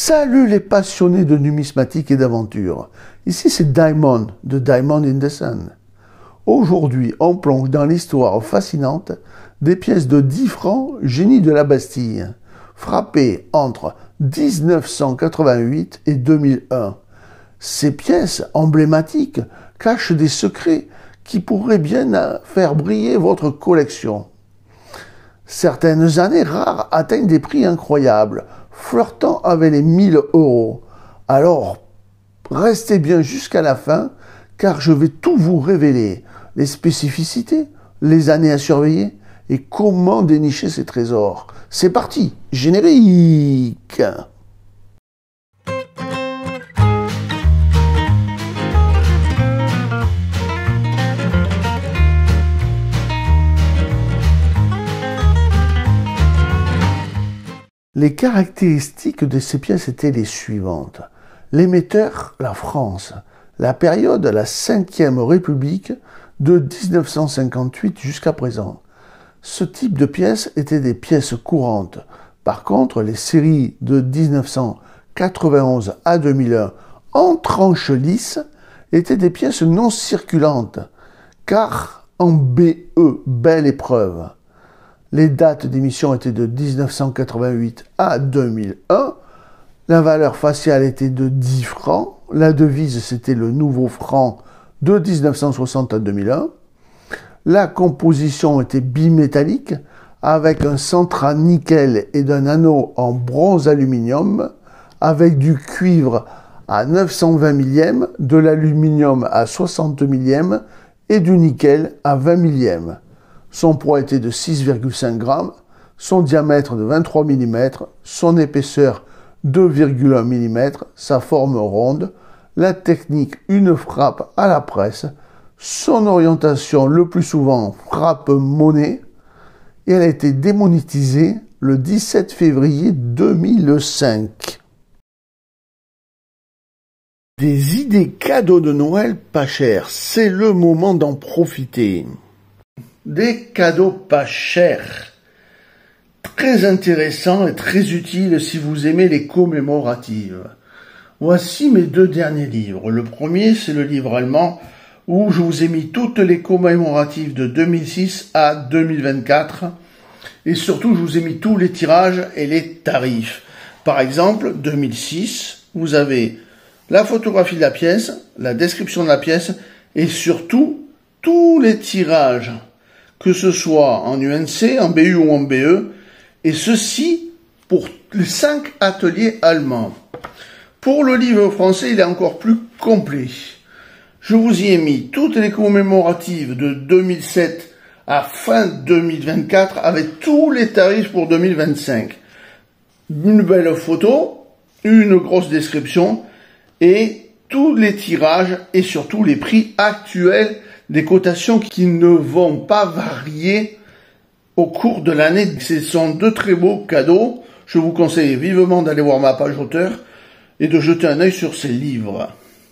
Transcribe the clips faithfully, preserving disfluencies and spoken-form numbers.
Salut les passionnés de numismatique et d'aventure. Ici c'est Diamond de Diamond in the Sun. Aujourd'hui, on plonge dans l'histoire fascinante des pièces de dix francs génie de la Bastille, frappées entre mille neuf cent quatre-vingt-huit et deux mille un. Ces pièces emblématiques cachent des secrets qui pourraient bien faire briller votre collection. Certaines années rares atteignent des prix incroyables, flirtant avec les mille euros. Alors, restez bien jusqu'à la fin, car je vais tout vous révéler. Les spécificités, les années à surveiller et comment dénicher ces trésors. C'est parti, générique! Les caractéristiques de ces pièces étaient les suivantes. L'émetteur, la France. La période, la cinquième République, de mille neuf cent cinquante-huit jusqu'à présent. Ce type de pièces étaient des pièces courantes. Par contre, les séries de mille neuf cent quatre-vingt-onze à deux mille un en tranche lisse étaient des pièces non circulantes, car en B E, belle épreuve. Les dates d'émission étaient de mille neuf cent quatre-vingt-huit à deux mille un. La valeur faciale était de dix francs. La devise, c'était le nouveau franc de mille neuf cent soixante à deux mille un. La composition était bimétallique avec un centre à nickel et d'un anneau en bronze aluminium avec du cuivre à neuf cent vingt millièmes, de l'aluminium à soixante millièmes et du nickel à vingt millièmes. Son poids était de six virgule cinq grammes, son diamètre de vingt-trois millimètres, son épaisseur deux virgule un millimètres, sa forme ronde, la technique une frappe à la presse, son orientation le plus souvent frappe monnaie, et elle a été démonétisée le dix-sept février deux mille cinq. Des idées cadeaux de Noël pas chers, c'est le moment d'en profiter. Des cadeaux pas chers, très intéressants et très utiles si vous aimez les commémoratives. Voici mes deux derniers livres. Le premier, c'est le livre allemand où je vous ai mis toutes les commémoratives de deux mille six à deux mille vingt-quatre et surtout je vous ai mis tous les tirages et les tarifs. Par exemple, deux mille six, vous avez la photographie de la pièce, la description de la pièce et surtout tous les tirages, que ce soit en U N C, en B U ou en B E, et ceci pour les cinq ateliers allemands. Pour le livre français, il est encore plus complet. Je vous y ai mis toutes les commémoratives de deux mille sept à fin deux mille vingt-quatre avec tous les tarifs pour deux mille vingt-cinq. Une belle photo, une grosse description et tous les tirages et surtout les prix actuels des cotations qui ne vont pas varier au cours de l'année. Ce sont de très beaux cadeaux. Je vous conseille vivement d'aller voir ma page auteur et de jeter un œil sur ces livres.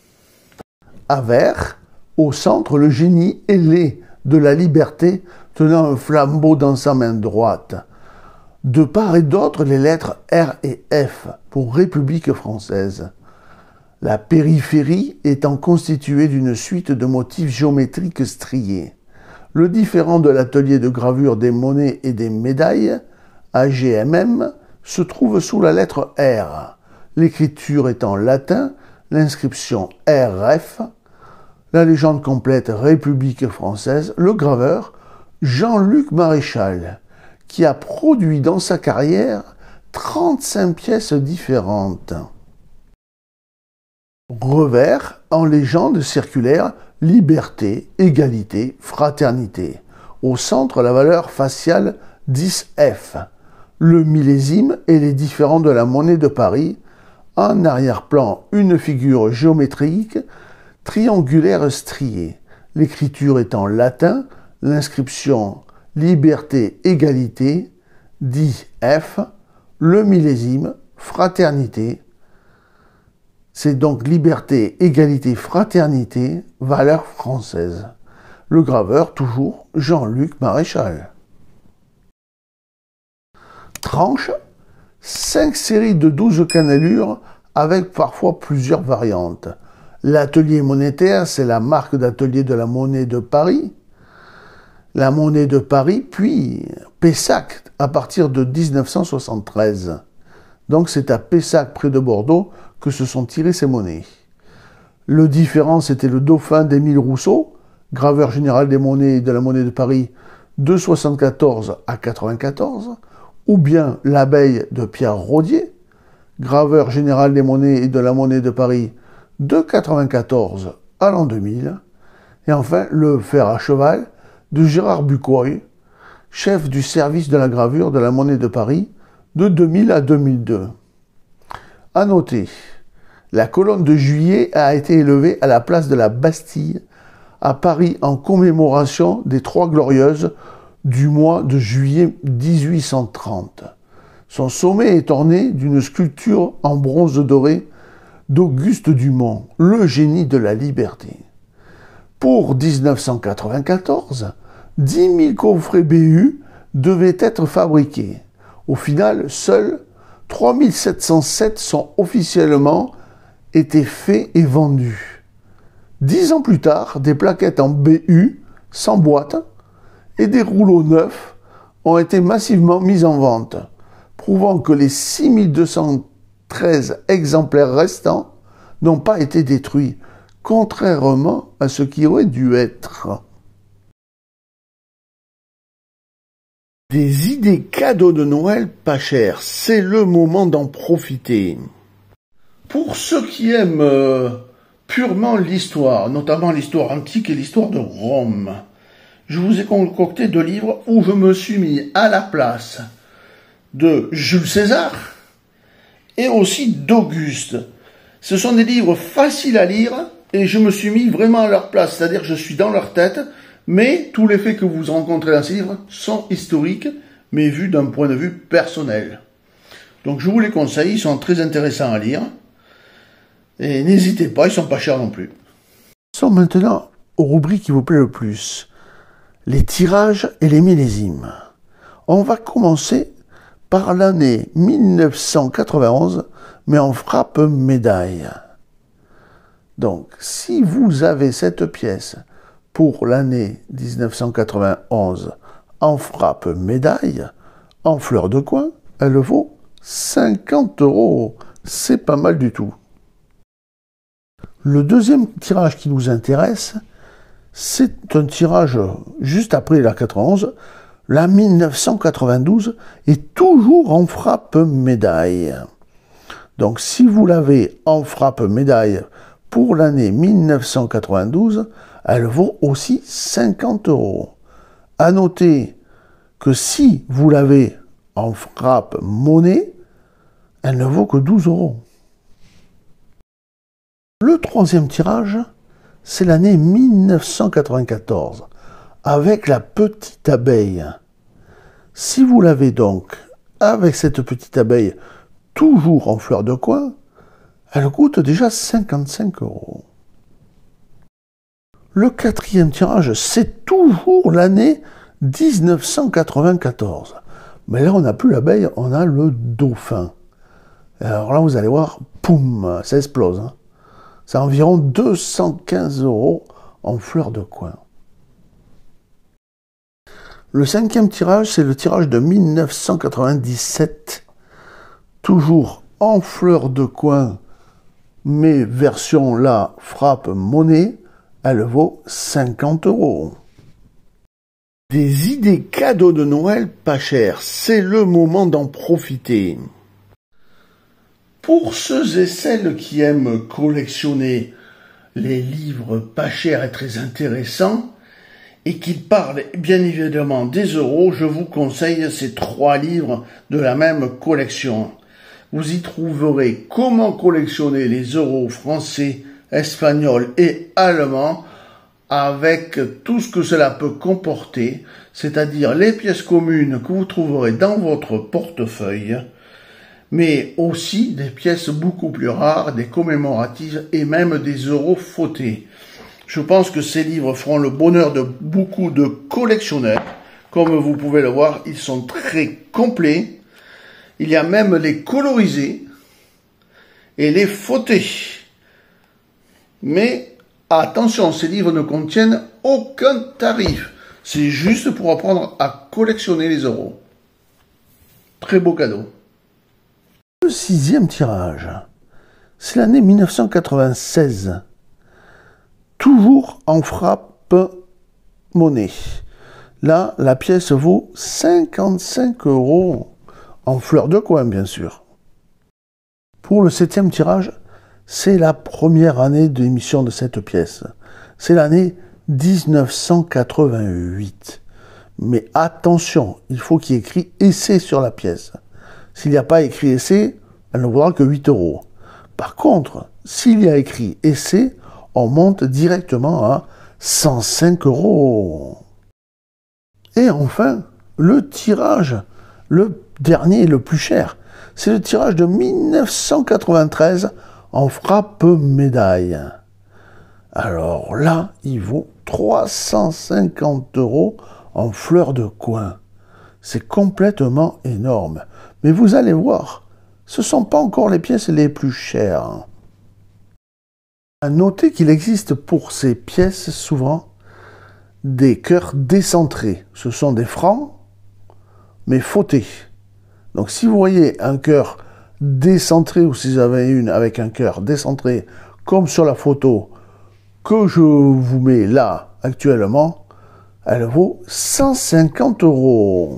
À vert, au centre, le génie ailé de la liberté tenant un flambeau dans sa main droite. De part et d'autre, les lettres R et F pour République française. La périphérie étant constituée d'une suite de motifs géométriques striés. Le différent de l'atelier de gravure des monnaies et des médailles, A G M M, se trouve sous la lettre R. L'écriture est en latin, l'inscription R F, la légende complète République française, le graveur Jean-Luc Maréchal, qui a produit dans sa carrière trente-cinq pièces différentes. Revers en légende circulaire, liberté, égalité, fraternité. Au centre, la valeur faciale dix F. Le millésime et les différents de la monnaie de Paris. En arrière-plan, une figure géométrique triangulaire striée. L'écriture est en latin, l'inscription liberté, égalité, dix F. Le millésime, fraternité. C'est donc liberté, égalité, fraternité, valeur française. Le graveur, toujours, Jean-Luc Maréchal. Tranche, cinq séries de douze cannelures avec parfois plusieurs variantes. L'atelier monétaire, c'est la marque d'atelier de la monnaie de Paris. La monnaie de Paris, puis Pessac à partir de mille neuf cent soixante-treize. Donc c'est à Pessac, près de Bordeaux, que se sont tirées ces monnaies. Le différent, c'était le dauphin d'Émile Rousseau, graveur général des monnaies de la monnaie de Paris de soixante-quatorze à quatre-vingt-quatorze, ou bien l'abeille de Pierre Rodier, graveur général des monnaies et de la monnaie de Paris de quatre-vingt-quatorze à l'an deux mille, et enfin le fer à cheval de Gérard Bucoy, chef du service de la gravure de la monnaie de Paris de deux mille à deux mille deux. À noter, la colonne de juillet a été élevée à la place de la Bastille à Paris en commémoration des Trois Glorieuses du mois de juillet mille huit cent trente. Son sommet est orné d'une sculpture en bronze doré d'Auguste Dumont, le génie de la liberté. Pour mille neuf cent quatre-vingt-quatorze, dix mille coffrets B U devaient être fabriqués. Au final, seuls trois mille sept cent sept sont officiellement été faits et vendus. Dix ans plus tard, des plaquettes en B U, sans boîte, et des rouleaux neufs ont été massivement mis en vente, prouvant que les six mille deux cent treize exemplaires restants n'ont pas été détruits, contrairement à ce qui aurait dû être. Des idées cadeaux de Noël pas chères, c'est le moment d'en profiter. Pour ceux qui aiment euh, purement l'histoire, notamment l'histoire antique et l'histoire de Rome, je vous ai concocté deux livres où je me suis mis à la place de Jules César et aussi d'Auguste. Ce sont des livres faciles à lire et je me suis mis vraiment à leur place, c'est-à-dire que je suis dans leur tête, mais tous les faits que vous rencontrez dans ces livres sont historiques, mais vus d'un point de vue personnel. Donc je vous les conseille, ils sont très intéressants à lire. Et n'hésitez pas, ils sont pas chers non plus. Passons maintenant aux rubriques qui vous plaisent le plus. Les tirages et les millésimes. On va commencer par l'année mille neuf cent quatre-vingt-onze, mais on frappe médaille. Donc, si vous avez cette pièce pour l'année mille neuf cent quatre-vingt-onze en frappe médaille, en fleur de coin, elle vaut cinquante euros. C'est pas mal du tout. Le deuxième tirage qui nous intéresse, c'est un tirage juste après la quatre-vingt-onze, la mille neuf cent quatre-vingt-douze est toujours en frappe médaille. Donc si vous l'avez en frappe médaille pour l'année mille neuf cent quatre-vingt-douze, elle vaut aussi cinquante euros. À noter que si vous l'avez en frappe monnaie, elle ne vaut que douze euros. Le troisième tirage, c'est l'année mille neuf cent quatre-vingt-quatorze, avec la petite abeille. Si vous l'avez donc avec cette petite abeille toujours en fleur de coin, elle coûte déjà cinquante-cinq euros. Le quatrième tirage, c'est toujours l'année mille neuf cent quatre-vingt-quatorze. Mais là, on n'a plus l'abeille, on a le dauphin. Alors là, vous allez voir, poum, ça explose. Hein. C'est environ deux cent quinze euros en fleur de coin. Le cinquième tirage, c'est le tirage de mille neuf cent quatre-vingt-dix-sept. Toujours en fleur de coin, mais version là, frappe monnaie, elle vaut cinquante euros. Des idées cadeaux de Noël pas chères, c'est le moment d'en profiter. Pour ceux et celles qui aiment collectionner les livres pas chers et très intéressants, et qui parlent bien évidemment des euros, je vous conseille ces trois livres de la même collection. Vous y trouverez comment collectionner les euros français, espagnols et allemands, avec tout ce que cela peut comporter, c'est-à-dire les pièces communes que vous trouverez dans votre portefeuille, mais aussi des pièces beaucoup plus rares, des commémoratives et même des euros fautés. Je pense que ces livres feront le bonheur de beaucoup de collectionneurs. Comme vous pouvez le voir, ils sont très complets Il y a même les colorisés et les fautés. Mais attention, ces livres ne contiennent aucun tarif. C'est juste pour apprendre à collectionner les euros. Très beau cadeau. Le sixième tirage, c'est l'année mille neuf cent quatre-vingt-seize. Toujours en frappe monnaie. Là, la pièce vaut cinquante-cinq euros. En fleur de coin, bien sûr. Pour le septième tirage, c'est la première année d'émission de cette pièce. C'est l'année mille neuf cent quatre-vingt-huit. Mais attention, il faut qu'il y ait écrit « essai » sur la pièce. S'il n'y a pas écrit « essai », elle ne vaudra que huit euros. Par contre, s'il y a écrit « essai », on monte directement à cent cinq euros. Et enfin, le tirage, le dernier et le plus cher, c'est le tirage de mille neuf cent quatre-vingt-treize en frappe médaille. Alors là, il vaut trois cent cinquante euros en fleur de coin. C'est complètement énorme. Mais vous allez voir, ce ne sont pas encore les pièces les plus chères. À noter qu'il existe pour ces pièces souvent des cœurs décentrés. Ce sont des francs, mais fautés. Donc si vous voyez un cœur décentré, ou si vous avez une avec un cœur décentré, comme sur la photo que je vous mets là actuellement, elle vaut cent cinquante euros.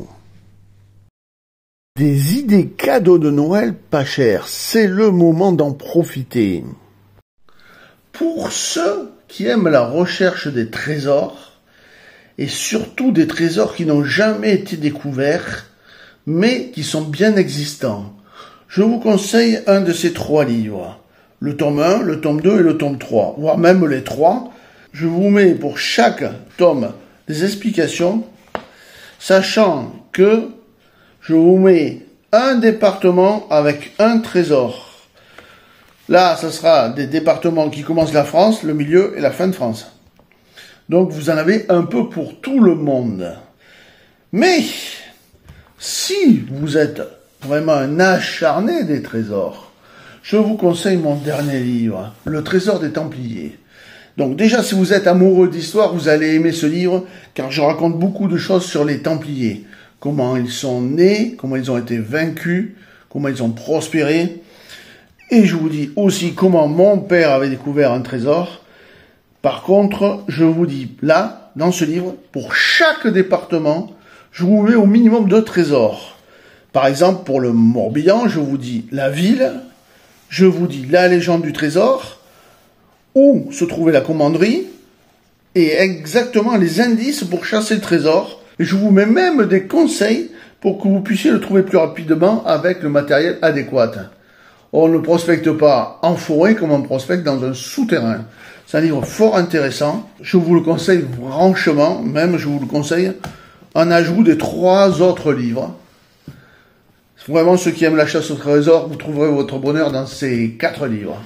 Des idées cadeaux de Noël pas chères, c'est le moment d'en profiter. Pour ceux qui aiment la recherche des trésors, et surtout des trésors qui n'ont jamais été découverts, mais qui sont bien existants, je vous conseille un de ces trois livres. Le tome un, le tome deux et le tome trois, voire même les trois. Je vous mets pour chaque tome des explications, sachant que je vous mets un département avec un trésor. Là, ce sera des départements qui commencent la France, le milieu et la fin de France. Donc, vous en avez un peu pour tout le monde. Mais, si vous êtes vraiment un acharné des trésors, je vous conseille mon dernier livre, Le Trésor des Templiers. Donc déjà, si vous êtes amoureux d'histoire, vous allez aimer ce livre, car je raconte beaucoup de choses sur les Templiers. Comment ils sont nés, comment ils ont été vaincus, comment ils ont prospéré. Et je vous dis aussi comment mon père avait découvert un trésor. Par contre, je vous dis là, dans ce livre, pour chaque département, je vous mets au minimum deux trésors. Par exemple, pour le Morbihan, je vous dis la ville, je vous dis la légende du trésor, où se trouvait la commanderie, et exactement les indices pour chasser le trésor. Et je vous mets même des conseils pour que vous puissiez le trouver plus rapidement avec le matériel adéquat. On ne prospecte pas en forêt comme on prospecte dans un souterrain. C'est un livre fort intéressant. Je vous le conseille franchement, même je vous le conseille en ajout des trois autres livres. Vraiment, ceux qui aiment la chasse au trésor, vous trouverez votre bonheur dans ces quatre livres.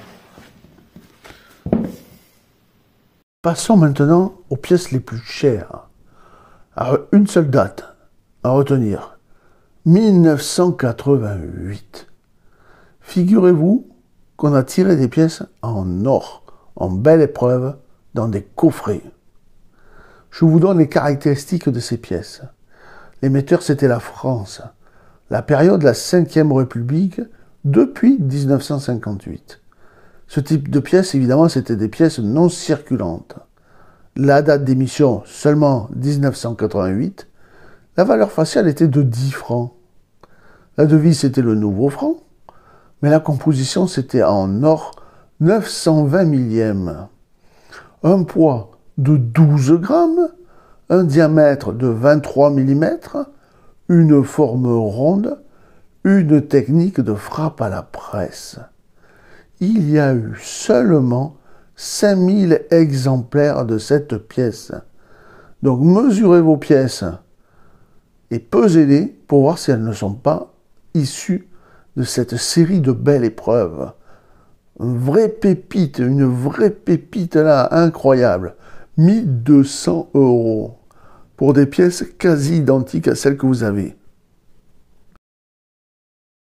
Passons maintenant aux pièces les plus chères. À une seule date à retenir, mille neuf cent quatre-vingt-huit. Figurez-vous qu'on a tiré des pièces en or, en belle épreuve, dans des coffrets. Je vous donne les caractéristiques de ces pièces. L'émetteur, c'était la France. La période de la cinquième République, depuis mille neuf cent cinquante-huit. Ce type de pièces, évidemment, c'était des pièces non circulantes. La date d'émission, seulement mille neuf cent quatre-vingt-huit. La valeur faciale était de dix francs. La devise, c'était le nouveau franc. Mais la composition, c'était en or neuf cent vingt millièmes. Un poids de douze grammes, un diamètre de vingt-trois millimètres, une forme ronde, une technique de frappe à la presse. Il y a eu seulement cinq mille exemplaires de cette pièce. Donc mesurez vos pièces et pesez-les pour voir si elles ne sont pas issues de cette série de belles épreuves. Une vraie pépite, une vraie pépite là, incroyable. mille deux cents euros pour des pièces quasi identiques à celles que vous avez.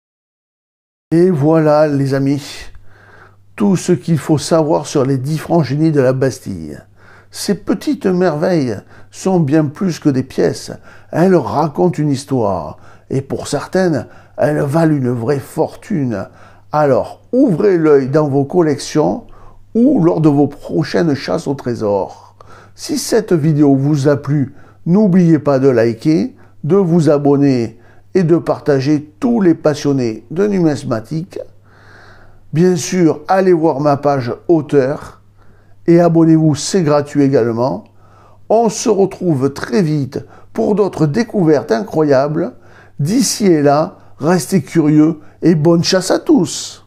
Et voilà les amis, tout ce qu'il faut savoir sur les dix francs génies de la Bastille. Ces petites merveilles sont bien plus que des pièces, elles racontent une histoire, et pour certaines, elles valent une vraie fortune. Alors, ouvrez l'œil dans vos collections ou lors de vos prochaines chasses au trésor. Si cette vidéo vous a plu, n'oubliez pas de liker, de vous abonner et de partager tous les passionnés de numismatique. Bien sûr, allez voir ma page auteur et abonnez-vous, c'est gratuit également. On se retrouve très vite pour d'autres découvertes incroyables. D'ici et là, restez curieux et bonne chasse à tous.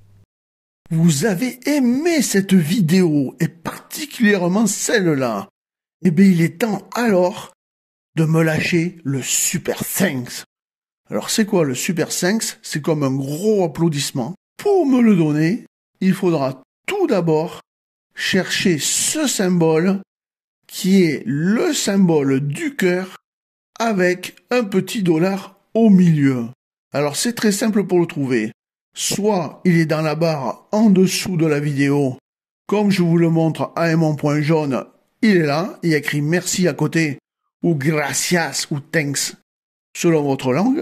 Vous avez aimé cette vidéo et particulièrement celle-là. Eh bien, il est temps alors de me lâcher le super thanks. Alors, c'est quoi le super thanks? C'est comme un gros applaudissement. Pour me le donner, il faudra tout d'abord chercher ce symbole qui est le symbole du cœur avec un petit dollar au milieu. Alors, c'est très simple pour le trouver. Soit il est dans la barre en dessous de la vidéo, comme je vous le montre à un point jaune, il est là, il y a écrit merci à côté, ou gracias, ou thanks, selon votre langue.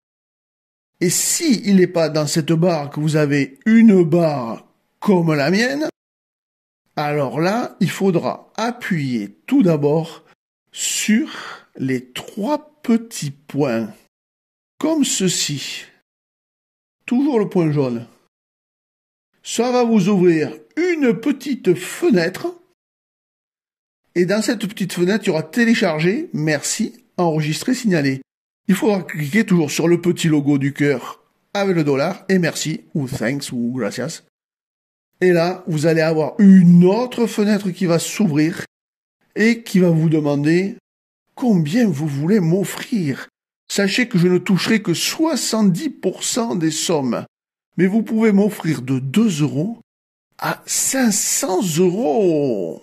Et si il n'est pas dans cette barre, que vous avez une barre comme la mienne, alors là, il faudra appuyer tout d'abord sur les trois petits points, comme ceci. Toujours le point jaune. Ça va vous ouvrir une petite fenêtre. Et dans cette petite fenêtre, il y aura télécharger, merci, enregistrer, signaler. Il faudra cliquer toujours sur le petit logo du cœur avec le dollar et merci, ou thanks, ou gracias. Et là, vous allez avoir une autre fenêtre qui va s'ouvrir et qui va vous demander combien vous voulez m'offrir. Sachez que je ne toucherai que soixante-dix pour cent des sommes. Mais vous pouvez m'offrir de deux euros à cinq cents euros.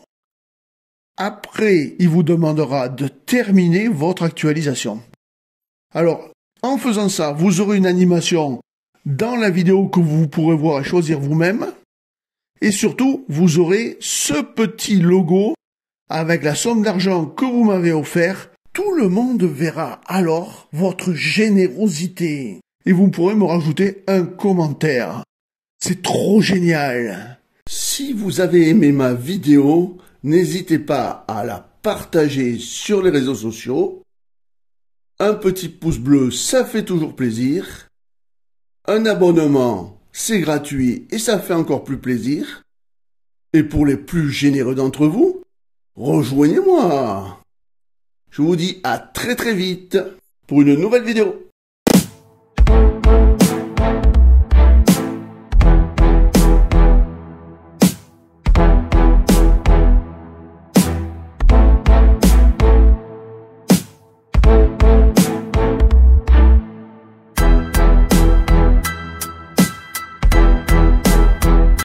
Après, il vous demandera de terminer votre actualisation. Alors, en faisant ça, vous aurez une animation dans la vidéo que vous pourrez voir et choisir vous-même. Et surtout, vous aurez ce petit logo avec la somme d'argent que vous m'avez offert. Tout le monde verra alors votre générosité. Et vous pourrez me rajouter un commentaire. C'est trop génial. Si vous avez aimé ma vidéo, n'hésitez pas à la partager sur les réseaux sociaux. Un petit pouce bleu, ça fait toujours plaisir. Un abonnement, c'est gratuit et ça fait encore plus plaisir. Et pour les plus généreux d'entre vous, rejoignez-moi. Je vous dis à très très vite pour une nouvelle vidéo.